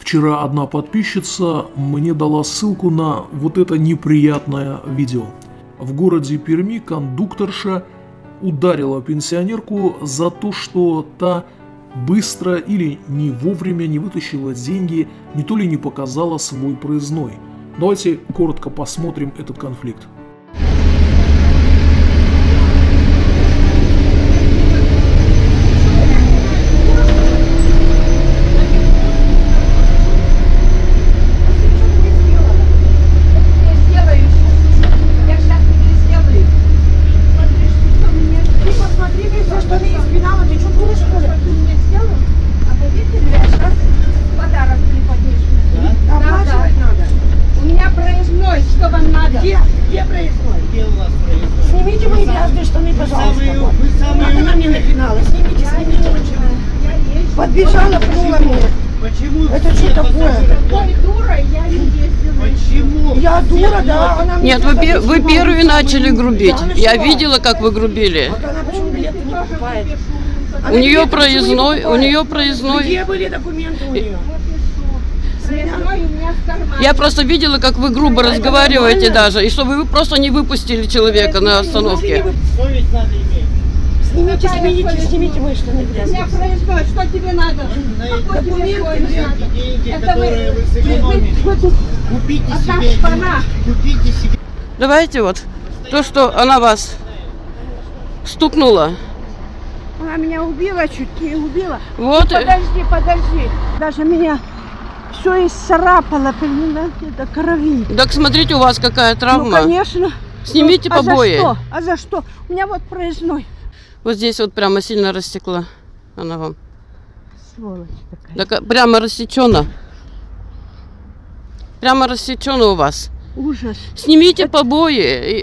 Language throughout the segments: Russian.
Вчера одна подписчица мне дала ссылку на вот это неприятное видео. В городе Перми кондукторша ударила пенсионерку за то, что та быстро или не вовремя не вытащила деньги, не то ли не показала свой проездной. Давайте коротко посмотрим этот конфликт. Где проездной? Где у вас проездной? Снимите мои грязные штаны, пожалуйста. Как она мне напинала? Снимите. Подбежала, пнула меня. Почему? Это что такое? Ой, дура, я не ездила. Почему? Я дура, да. Она Нет, вы первые начали грубить. Я видела, как вы грубили. Вот она почему билеты не покупает? У нее проездной. Где были документы у нее? Я просто видела, как вы грубо разговариваете даже, и чтобы вы просто не выпустили человека на остановке. Совесть надо иметь. Снимите мои штаны грязные. Я проездной, что тебе надо? Какой тебе Документы, деньги, Это которые вы сэкономили. Купите себе. Купите себе. Давайте вот, то, что она вас стукнула. Она меня убила, чуть не убила. Вот. Подожди. Даже меня все исцарапало, понимаете, до крови. Так смотрите, у вас какая травма. Ну, конечно. Снимите побои. А за что? У меня вот проездной. Вот здесь вот прямо сильно растекла она вам. Сволочь такая. Так, прямо рассечена. Прямо рассечена у вас. Ужас. Снимите побои.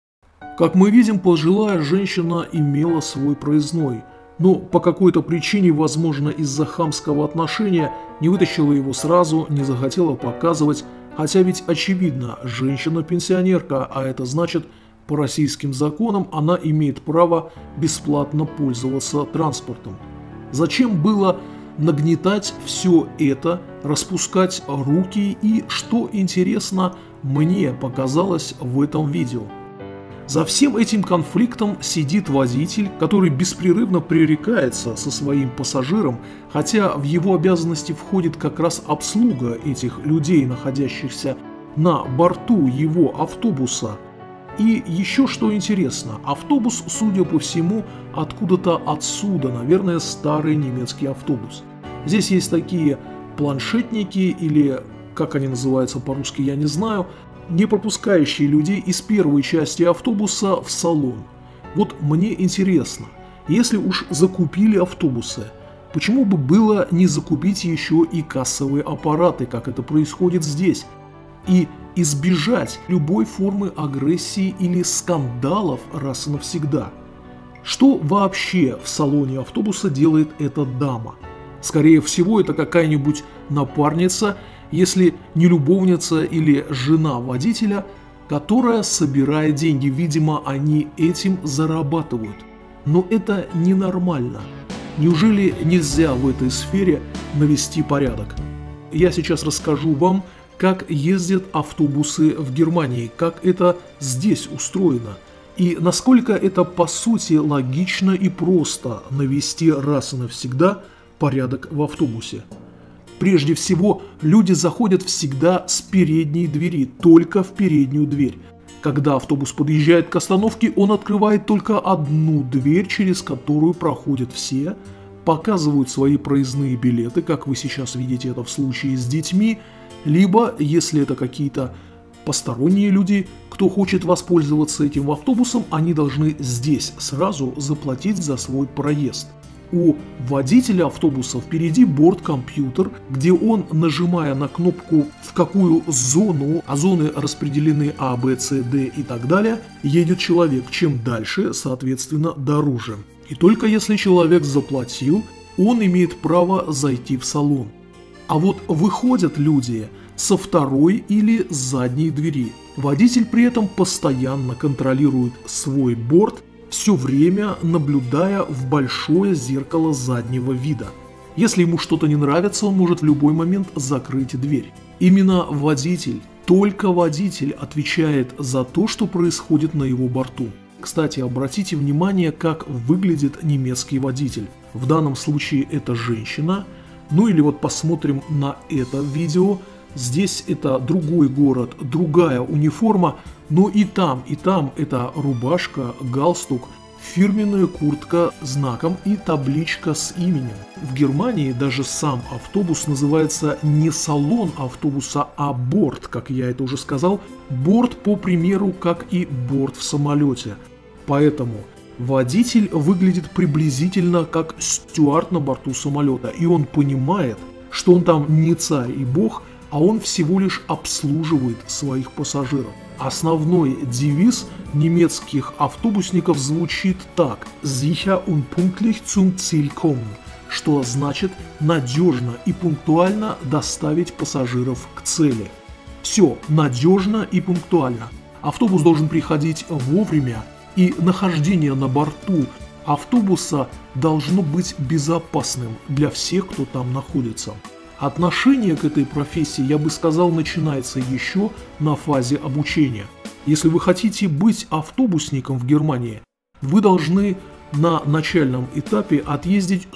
Как мы видим, пожилая женщина имела свой проездной, но по какой-то причине, возможно из-за хамского отношения, не вытащила его сразу, не захотела показывать, хотя ведь очевидно, женщина-пенсионерка, а это значит, по российским законам она имеет право бесплатно пользоваться транспортом. Зачем было нагнетать все это, распускать руки и, что интересно, мне показалось в этом видео? За всем этим конфликтом сидит водитель, который беспрерывно пререкается со своим пассажиром, хотя в его обязанности входит как раз обслуга этих людей, находящихся на борту его автобуса. И еще что интересно, автобус, судя по всему, откуда-то отсюда, наверное, старый немецкий автобус. Здесь есть такие планшетники или, как они называются по-русски, я не знаю, не пропускающие людей из первой части автобуса в салон. Вот мне интересно, если уж закупили автобусы, почему бы было не закупить еще и кассовые аппараты, как это происходит здесь, и избежать любой формы агрессии или скандалов раз и навсегда? Что вообще в салоне автобуса делает эта дама? Скорее всего, это какая-нибудь напарница, если не любовница или жена водителя, которая собирает деньги. Видимо, они этим зарабатывают. Но это ненормально. Неужели нельзя в этой сфере навести порядок? Я сейчас расскажу вам, как ездят автобусы в Германии, как это здесь устроено, и насколько это по сути логично и просто навести раз и навсегда порядок в автобусе. Прежде всего, люди заходят всегда с передней двери, только в переднюю дверь. Когда автобус подъезжает к остановке, он открывает только одну дверь, через которую проходят все, показывают свои проездные билеты, как вы сейчас видите это в случае с детьми, либо, если это какие-то посторонние люди, кто хочет воспользоваться этим автобусом, они должны здесь сразу заплатить за свой проезд. У водителя автобуса впереди борт-компьютер, где он, нажимая на кнопку в какую зону, а зоны распределены А, Б, С, Д и так далее, едет человек. Чем дальше, соответственно, дороже. И только если человек заплатил, он имеет право зайти в салон. А вот выходят люди со второй или с задней двери. Водитель при этом постоянно контролирует свой борт, все время наблюдая в большое зеркало заднего вида. Если ему что-то не нравится, он может в любой момент закрыть дверь. Именно водитель, только водитель отвечает за то, что происходит на его борту. Кстати, обратите внимание, как выглядит немецкий водитель. В данном случае это женщина. Ну или вот посмотрим на это видео. Здесь это другой город, другая униформа, но и там это рубашка, галстук, фирменная куртка с знаком и табличка с именем. В Германии даже сам автобус называется не салон автобуса, а борт, как я это уже сказал. Борт, по примеру, как и борт в самолете. Поэтому водитель выглядит приблизительно как стюард на борту самолета, и он понимает, что он там не царь и бог, а он всего лишь обслуживает своих пассажиров. Основной девиз немецких автобусников звучит так: «Sicher und pünktlich zum Ziel kommen», что значит надежно и пунктуально доставить пассажиров к цели. Все надежно и пунктуально. Автобус должен приходить вовремя, и нахождение на борту автобуса должно быть безопасным для всех, кто там находится. Отношение к этой профессии, я бы сказал, начинается еще на фазе обучения. Если вы хотите быть автобусником в Германии, вы должны на начальном этапе отъездить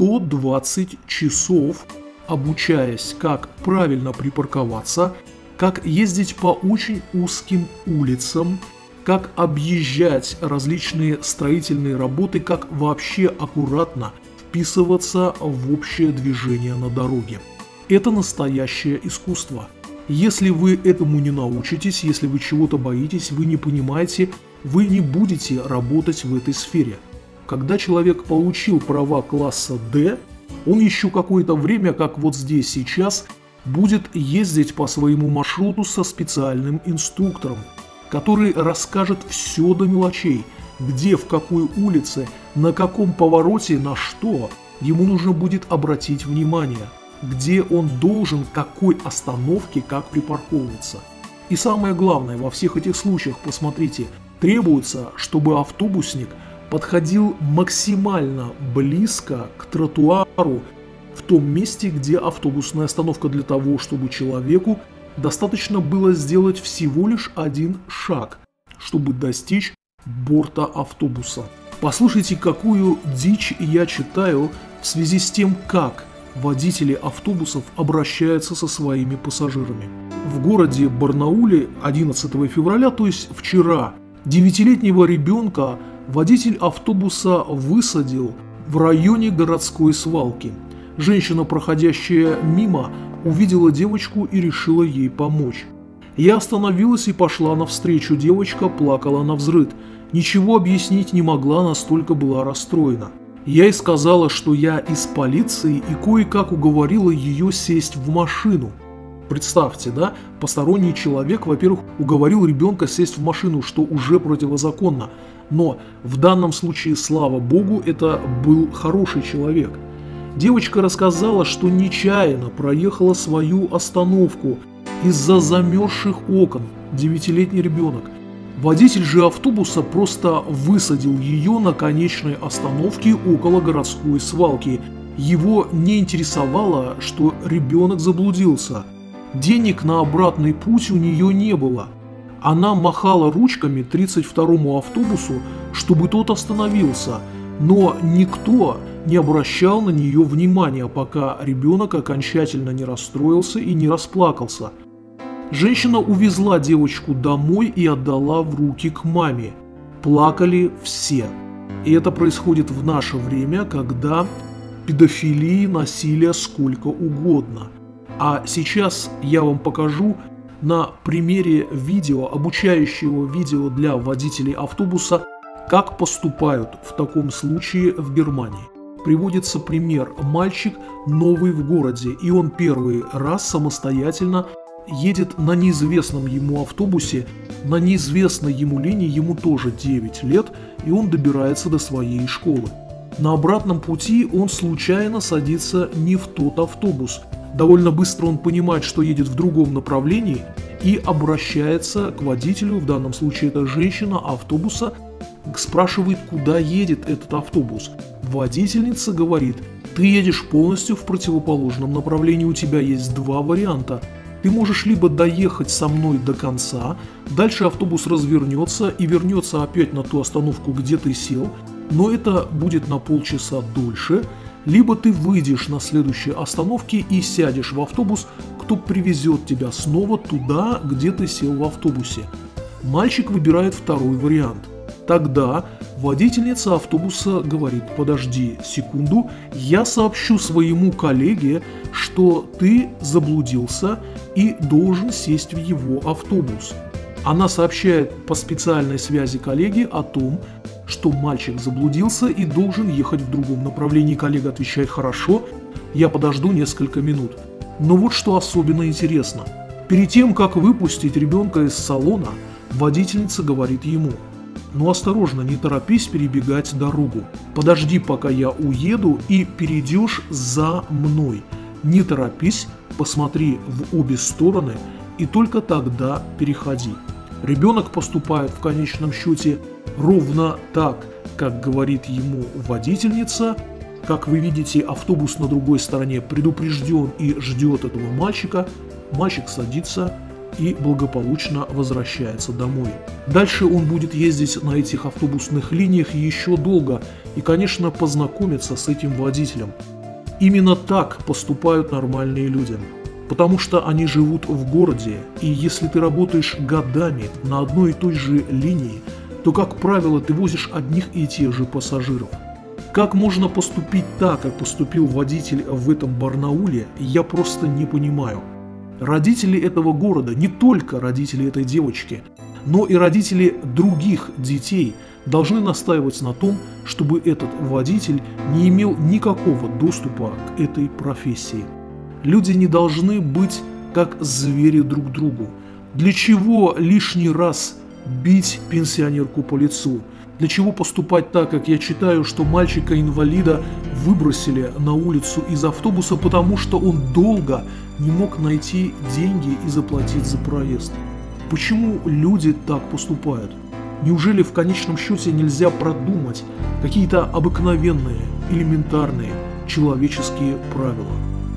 120 часов, обучаясь, как правильно припарковаться, как ездить по очень узким улицам, как объезжать различные строительные работы, как вообще аккуратно вписываться в общее движение на дороге. Это настоящее искусство. Если вы этому не научитесь, если вы чего-то боитесь, вы не понимаете, вы не будете работать в этой сфере. Когда человек получил права класса D, он еще какое-то время, как вот здесь сейчас, будет ездить по своему маршруту со специальным инструктором, который расскажет все до мелочей, где, в какой улице, на каком повороте, на что ему нужно будет обратить внимание, где он должен, какой остановке, как припарковываться. И самое главное, во всех этих случаях, посмотрите, требуется, чтобы автобусник подходил максимально близко к тротуару в том месте, где автобусная остановка, для того, чтобы человеку достаточно было сделать всего лишь один шаг, чтобы достичь борта автобуса. Послушайте, какую дичь я читаю в связи с тем, как водители автобусов обращаются со своими пассажирами. В городе Барнауле 11 февраля, то есть вчера, 9-летнего ребенка водитель автобуса высадил в районе городской свалки. Женщина, проходящая мимо, увидела девочку и решила ей помочь. Я остановилась и пошла навстречу. Девочка плакала навзрыд. Ничего объяснить не могла, настолько была расстроена. Я ей сказала, что я из полиции, и кое-как уговорила ее сесть в машину. Представьте, да, посторонний человек, во-первых, уговорил ребенка сесть в машину, что уже противозаконно. Но в данном случае, слава богу, это был хороший человек. Девочка рассказала, что нечаянно проехала свою остановку из-за замерзших окон. 9-летний ребенок. Водитель же автобуса просто высадил ее на конечной остановке около городской свалки. Его не интересовало, что ребенок заблудился. Денег на обратный путь у нее не было. Она махала ручками 32-му автобусу, чтобы тот остановился, но никто не обращал на нее внимания, пока ребенок окончательно не расстроился и не расплакался. Женщина увезла девочку домой и отдала в руки к маме. Плакали все. И это происходит в наше время, когда педофилии, насилия сколько угодно. А сейчас я вам покажу на примере видео, обучающего видео для водителей автобуса, как поступают в таком случае в Германии. Приводится пример: мальчик новый в городе, и он первый раз самостоятельно едет на неизвестном ему автобусе, на неизвестной ему линии, ему тоже 9 лет, и он добирается до своей школы. На обратном пути он случайно садится не в тот автобус. Довольно быстро он понимает, что едет в другом направлении, и обращается к водителю, в данном случае это женщина автобуса, спрашивает, куда едет этот автобус. Водительница говорит: Ты едешь полностью в противоположном направлении, у тебя есть два варианта. Ты можешь либо доехать со мной до конца, дальше автобус развернется и вернется опять на ту остановку, где ты сел, но это будет на полчаса дольше, либо ты выйдешь на следующей остановке и сядешь в автобус, кто привезет тебя снова туда, где ты сел в автобусе. Мальчик выбирает второй вариант. Тогда водительница автобуса говорит: подожди секунду, я сообщу своему коллеге, что ты заблудился и должен сесть в его автобус. Она сообщает по специальной связи коллеге о том, что мальчик заблудился и должен ехать в другом направлении. Коллега отвечает: хорошо, я подожду несколько минут. Но вот что особенно интересно. Перед тем, как выпустить ребенка из салона, водительница говорит ему: ну осторожно, не торопись перебегать дорогу. Подожди, пока я уеду, и перейдешь за мной. Не торопись, посмотри в обе стороны и только тогда переходи. Ребенок поступает в конечном счете ровно так, как говорит ему водительница. Как вы видите, автобус на другой стороне предупрежден и ждет этого мальчика. Мальчик садится и благополучно возвращается домой. Дальше он будет ездить на этих автобусных линиях еще долго и, конечно, познакомиться с этим водителем. Именно так поступают нормальные люди, потому что они живут в городе, и если ты работаешь годами на одной и той же линии, то, как правило, ты возишь одних и тех же пассажиров. Как можно поступить так, как поступил водитель в этом Барнауле, я просто не понимаю. Родители этого города, не только родители этой девочки, но и родители других детей должны настаивать на том, чтобы этот водитель не имел никакого доступа к этой профессии. Люди не должны быть как звери друг к другу. Для чего лишний раз бить пенсионерку по лицу? Для чего поступать так, как я читаю, что мальчика-инвалида выбросили на улицу из автобуса, потому что он долго не мог найти деньги и заплатить за проезд? Почему люди так поступают? Неужели в конечном счете нельзя продумать какие-то обыкновенные, элементарные человеческие правила?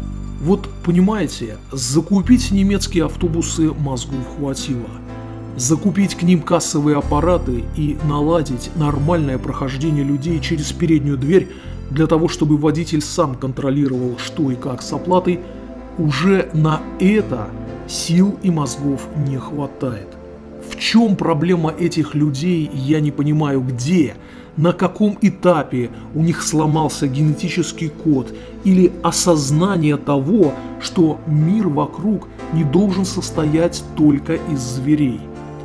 Вот понимаете, закупить немецкие автобусы мозгов хватило. Закупить к ним кассовые аппараты и наладить нормальное прохождение людей через переднюю дверь для того, чтобы водитель сам контролировал, что и как с оплатой, уже на это сил и мозгов не хватает. В чем проблема этих людей, я не понимаю, где, на каком этапе у них сломался генетический код или осознание того, что мир вокруг не должен состоять только из зверей.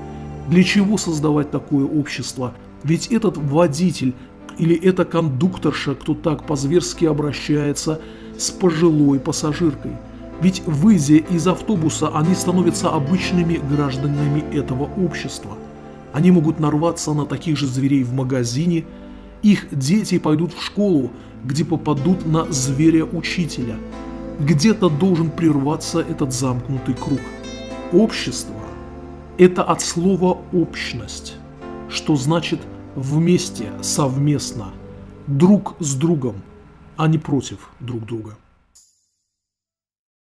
Для чего создавать такое общество? Ведь этот водитель или эта кондукторша, кто так по-зверски обращается с пожилой пассажиркой. Ведь выйдя из автобуса, они становятся обычными гражданами этого общества. Они могут нарваться на таких же зверей в магазине, их дети пойдут в школу, где попадут на зверя-учителя. Где-то должен прерваться этот замкнутый круг. Общество – это от слова «общность», что значит вместе, совместно, друг с другом, а не против друг друга.